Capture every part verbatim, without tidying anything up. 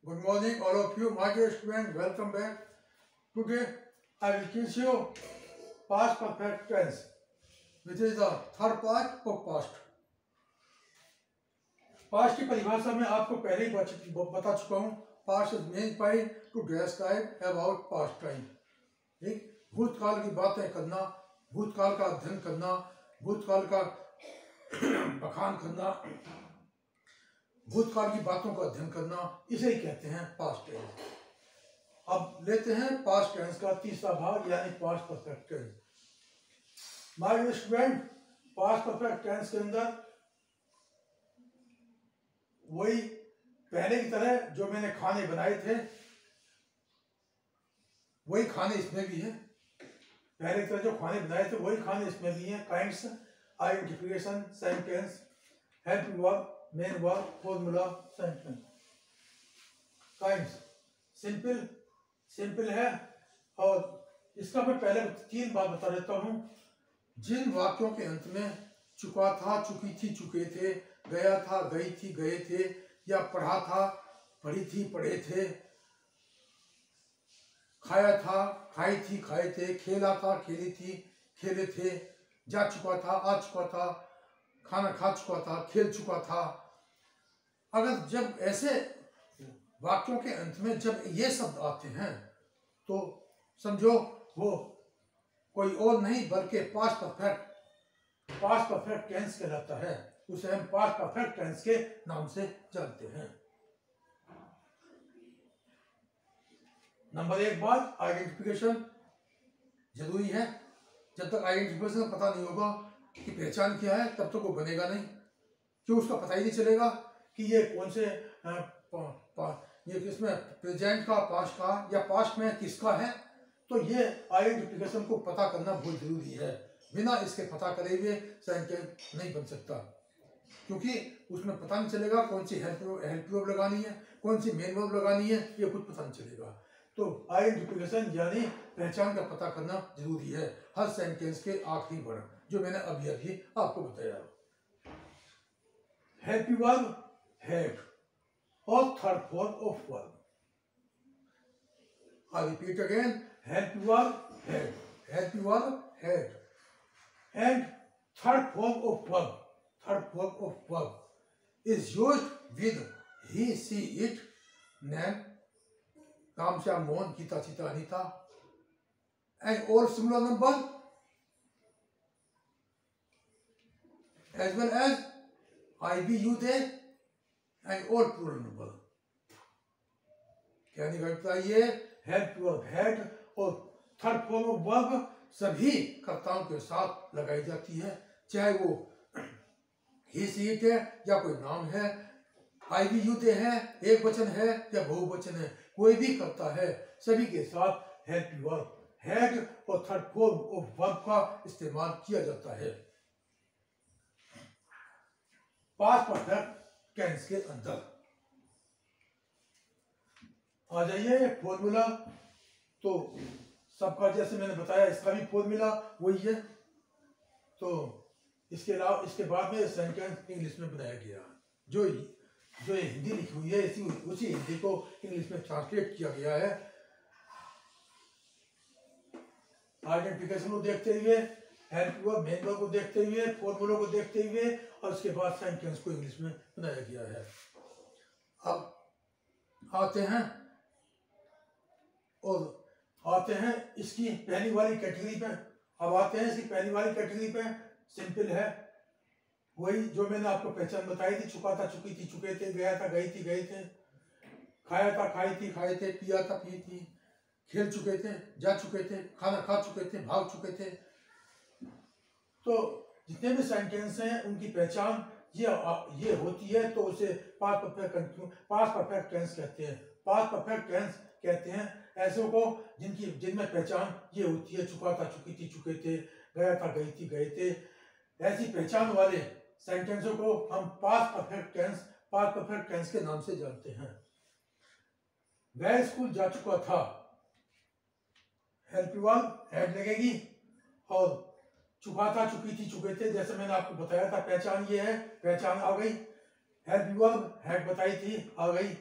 Good morning, all of you, my dear students. Welcome back. Today, I will teach you past perfect tense, which is the third part of past. Past की परिभाषा में आपको पहले ही बता चुका हूँ. Past is meant by to describe about past time. ठीक, भूतकाल की बातें करना, भूतकाल का अध्ययन करना, भूतकाल का बखान करना, भूतकाल की बातों का अध्ययन करना, इसे ही कहते हैं पास्ट टेंस. अब लेते हैं पास्ट टेंस का तीसरा भाग यानी past perfect tense. My student, past perfect tense के अंदर वही पहले की तरह जो मैंने खाने बनाए थे वही खाने इसमें भी है. पहले की तरह जो खाने बनाए थे वही खाने इसमें भी हैं. Kinds, identification, sentence, helping verb, main verb, formula, sentence. Kinds simple simple है और इसका मैं पहले तीन बार बता देता हूँ. जिन वाक्यों के अंत में चुका था, चुकी थी, चुके थे, गया था, गई थी, गए थे, या पढ़ा था, पढ़ी थी, पढ़े थे, खाया था, खाई थी, खाए थे, खेला था, खेली थी, खेले थे, जा चुका था, आ चुका था, खाना खा चुका था, खेल चुका था. अगर जब ऐसे वाक्यों के अंत में जब ये शब्द आते हैं तो समझो वो कोई और नहीं बल्कि past perfect past perfect tense कहलाता है. उसे हम पास्ट परफेक्ट टेंस के नाम से जानते हैं. नंबर एक बात, आइडेंटिफिकेशन जरूरी है. जब तक आइडेंटिफिकेशन का पता नहीं होगा कि पहचान क्या है तब तक वो बनेगा नहीं. क्यों, उसका पता ही नहीं चलेगा कि ये कौन से आ, पा, पा, ये किसमें प्रेजेंट का, पास्ट का या पास्ट में किसका है. तो ये आइडेंटिफिकेशन को पता करना बहुत जरूरी है. बिना इसके पता करे हुए सेंटेंस नहीं बन सकता, क्योंकि उसमें पता नहीं चलेगा कौन सी हेल्प हेल्प वर्ब लगानी है, कौन सी मेन वर्ब लगानी है, ये कुछ पता नहीं चलेगा. तो आइडेंटिफिकेशन यानी पहचान का पता करना जरूरी है हर सेंटेंस के आखिरी वर्ड, जो मैंने अभी अभी आपको बताया. हेल्प वर्ब हेड और third form of verb. I repeat again, help verb had, help verb had and third form of verb, third form of verb is used with he, she, it, name, Ram, Shyam, Mohan, Gita, Sita, Anita and all similar number as well as I, we, you, they and all plural number. क्या निकलता है? ये help verb had और third form of verb सभी कर्ताओं के साथ लगाई जाती है, चाहे वो ही, सी, इट है या कोई नाम है, आई, वी, यू, दे है, एक वचन है या बहुवचन है, कोई भी करता है, सभी के साथ हेल्प वर्ब हेड और थर्ड फॉर्म ऑफ वर्ब का इस्तेमाल किया जाता है पास्ट परफेक्ट टेंस के अंदर. आ जाइए फॉर्मूला. तो सबका जैसे मैंने बताया इसका भी फॉर्मूला वही है. तो इसके अलावा इसके बाद में सेंटेंस इंग्लिश में बनाया गया. जो जो ये हिंदी लिखी हुई है इसी उसी हिंदी को इंग्लिश में ट्रांसलेट किया गया है. आइडेंटिफिकेशन को देखते हुए, हेल्प वर्ब मेन वर्ब को देखते हुए, फॉर्मूला को देखते हुए और उसके बाद सेंटेंस को इंग्लिश में बनाया गया है. अब आते हैं और आते हैं इसकी पहली वाली कैटेगरी पे. अब आते हैं इसकी पहली वाली कैटेगरी पे. सिंपल है, वही जो मैंने आपको पहचान बताई थी. चुका था, चुकी थी, चुके थे, गया था, गई थी, गए थे, खाया था, खाई थी, खाए थे, पिया था, पी थी, खेल चुके थे, जा चुके थे, खाना खा चुके थे, भाग चुके थे. तो जितने भी सेंटेंस हैं उनकी पहचान ये ये होती है, तो उसे past perfect past perfect tense कहते हैं. पास्ट परफेक्ट टेंस कहते हैं ऐसे को जिनकी जिनमें पहचान ये होती है. चुका था, चुकी थी, चुके थे, गया था, गई थी, गए थे. ऐसी पहचान वाले सेंटेंसों को हम past perfect tense past perfect tense के नाम से जानते हैं. वह स्कूल जा चुका था, हेल्प वर्ब हेड लगेगी और चुका था, चुकी थी, चुके थे जैसे मैंने आपको बताया था. पहचान ये है, पहचान आ गई. हेल्प वर्ब हेड बताई थी, आ गई.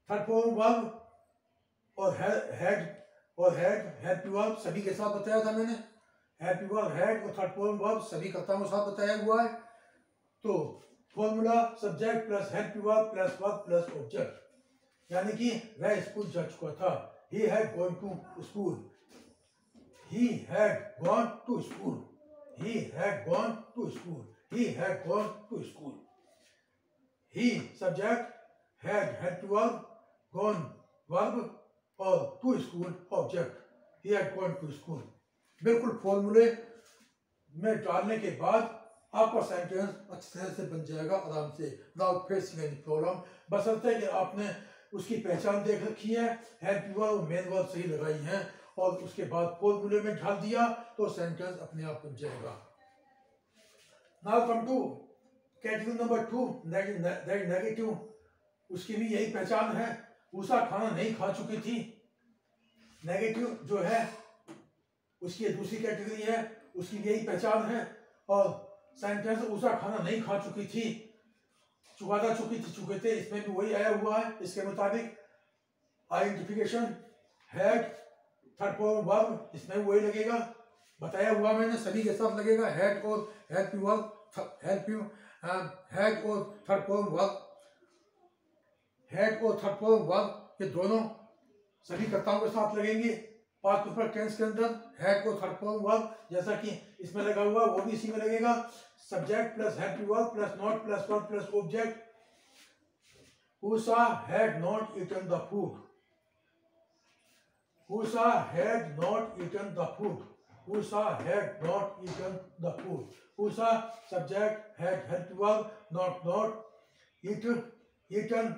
थर्ड फॉर्म वर्ब और हैड और हैड हेल्प वर्ब सभी के साथ बताया था मैंने। हेल्प वर्ब हैड और थर्ड फॉर्म वर्ब सभी कर्ताओं के साथ बताया हुआ है। तो formula subject plus help verb plus verb plus object, यानी कि वह स्कूल जा चुका था। He had gone to school. He had gone to school. He had gone to school. He had gone to school. He subject, had help verb, gone verb और to school object. He had gone to school. बिल्कुल फॉर्मूले में डालने के बाद आपका sentence अच्छी तरह से बन जाएगा आराम से, विदाउट फेसिंग एनी प्रॉब्लम, बशर्ते कि आपने उसकी पहचान देख रखी है, हेल्प वर्ब और मेन वर्ब सही लगाई हैं और उसके बाद फॉर्मूले में ढाल दिया तो सेंटेंस अपने आप बन जाएगा। Now come to category number two, that negative. उसकी भी यही पहचान है, उषा खाना नहीं खा चुकी थी। नेगेटिव जो है उसकी दूसरी कैटेगरी है, उसकी यही पहचान है और सेंटेंस उषा खाना नहीं खा चुकी थी, चुकाता चुकी थी चुके थे, इसमें भी वही आया हुआ है। इसके मुताबिक identification had third form verb, इसमें वही लगेगा, बताया हुआ मैंने, सभी के साथ लगेगा। हैड और help verb, help you had और थर्ड फॉर्म वर्ब, हैड और थर्ड फॉर्म वर्ब ये दोनों सभी कर्ताओं के साथ लगेंगे। पास्ट परफेक्ट टेंस के अंदर हैड और थर्ड फॉर्म वर्ब जैसा कि इसमें लगा हुआ वो भी इसी में लगेगा। Subject plus help verb plus not plus verb plus object. Usha had not eaten the food. Usha had not eaten the food. Usha had not eaten the food. Usha subject, had help verb, not not, eaten eaten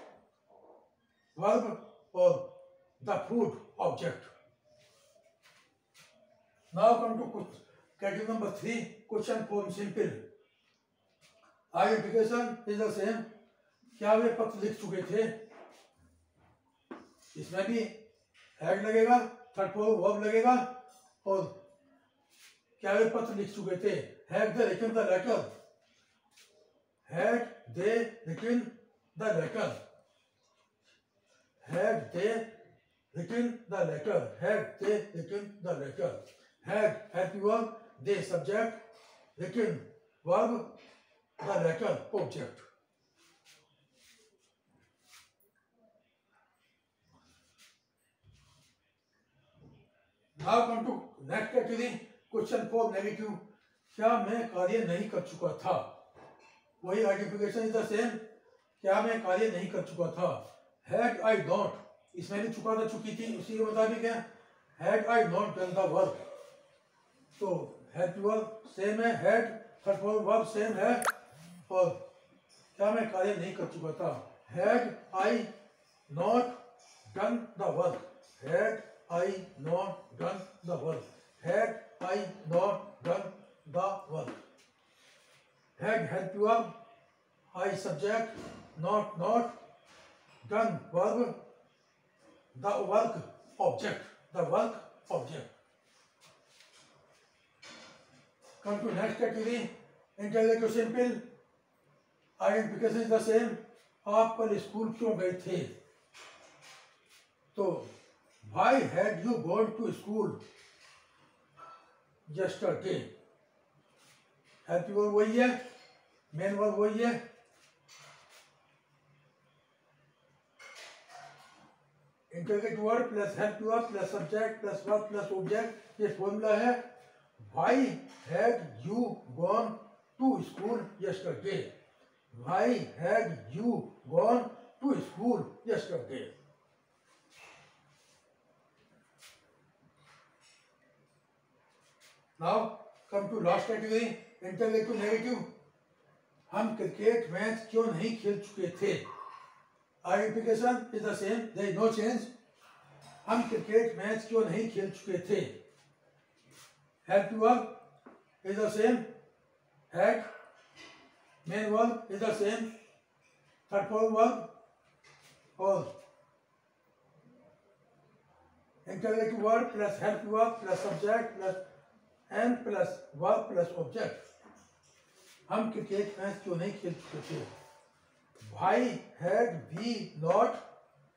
verb or the food object. Now come to category number three, question form simple. Identification is the same. क्या वे पत्र लिख चुके थे? इसमें भी had लगेगा, third form verb लगेगा और क्या वे पत्र लिख चुके थे? Had they written the letter, had they written the letter, had they written the letter, had they written the letter, had help verb, they subject, written verb, the letter object. Now come to next category, question for negative. क्या मैं कार्य नहीं कर चुका था? वही identification is the same. क्या मैं कार्य नहीं कर चुका था? Had I not, इसमें भी चुका था चुकी थी, उसी के मुताबिक है। Had I not done the work, तो had वर्ब सेम है, had third form verb same है और क्या मैं कार्य नहीं कर चुका था? Had I not done the work, had I not done the work, had I not done the work, had help verb, I subject, not not, done verb, the work object, the work object. Come to next category, interrogative simple. Identification is the same. आप कल school क्यों गए थे? तो Why had you gone to school yesterday? Help verb वही है, main verb वही है। Interrogate word plus help verb plus subject plus verb plus object, ये फॉर्मूला है। Why had you gone to school yesterday? Why had you gone to school yesterday? Now come to last category, interrogative negative. हम cricket match क्यों नहीं खेल चुके थे? Identification is the same, there is no change. हम cricket match क्यों नहीं खेल चुके थे? Help verb is the same, had, main verb is the same, third form verb और interrogative word plus help verb plus subject plus and plus verb plus object. हम cricket match क्यों नहीं खेल चुके थे? Why had we not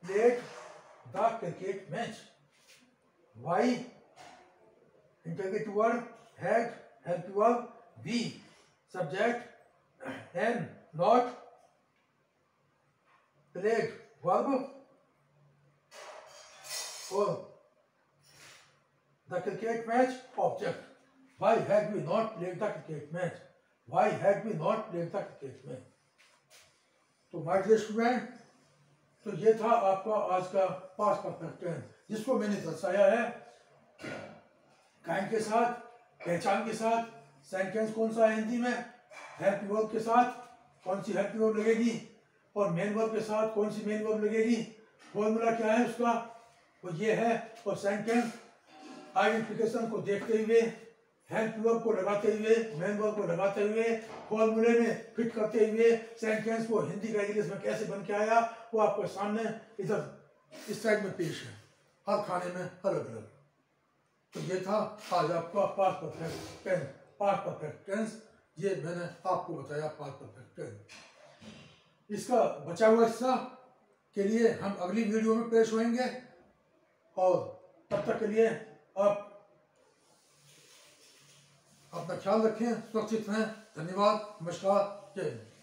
played the cricket match. Y, interrogative word, had, help verb. B, subject. N, not. Played, verb. Or the cricket match, object. Why had we not played the cricket match? Why had we not played the cricket match? तो my dear student, तो ये था आपका आज का past perfect tense, जिसको मैंने दर्शाया है काइंड के साथ, पहचान के साथ। सेंटेंस कौन सा है हिंदी में? हेल्प वर्ब के साथ कौन सी हेल्प वर्ब लगेगी, और मेन वर्ब के साथ कौन सी मेन वर्ब लगेगी। फॉर्मूला क्या है उसका, वो ये है। और सेंटेंस आइडेंटिफिकेशन को देखते हुए, हेल्प वर्ब को लगाते हुए, मेन वर्ब को लगाते हुए, फॉर्मूले में फिट करते हुए सेंटेंस को हिंदी का इंग्लिश में कैसे बन के आया, वो आपके सामने इधर इस साइड में पेश है, हर खाने में अलग अलग। तो ये था आज आपका past perfect tense. Past perfect tense ये मैंने आपको बताया, पास्ट परफेक्ट टेंस। इसका बचा हुआ हिस्सा के लिए हम अगली वीडियो में पेश होंगे, और तब तक के लिए आप अपना ख्याल रखें, सुरक्षित रहें। धन्यवाद, नमस्कार, जय हिंद।